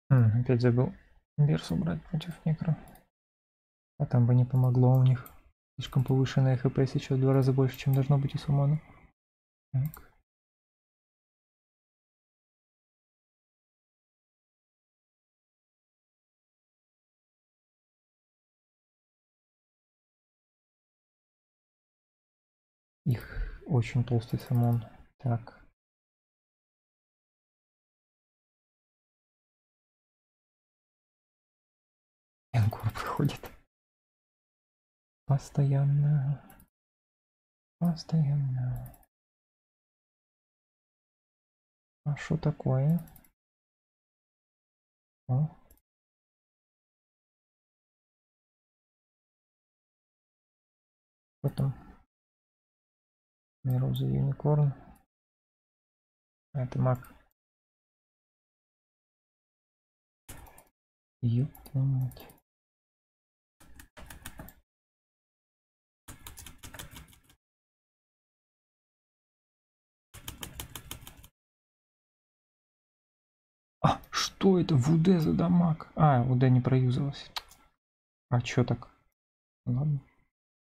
Опять забыл Берсу брать против Некро. А там бы не помогло у них. Слишком повышенное хп сейчас в 2 раза больше, чем должно быть у Сумана. Так. Их очень толстый самон. Так. Янгур проходит. Постоянно. Постоянно. А что такое? О. Потом Мироза Юникорн. А это маг. Ёптать. А, что это в УД за дамаг? А, УД не проюзалась. А чё так? Ладно.